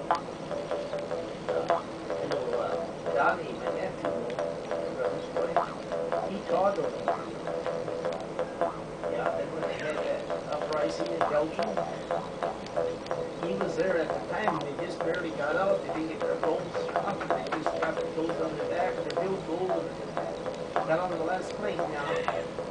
Donnie, my nephew, my brother's wife, he taught them. Yeah, and when they had that uprising in Belgium, he was there at the time. They just barely got out. They didn't get their boats off. They just got the clothes on their back and their bills gold and got on the last plane now.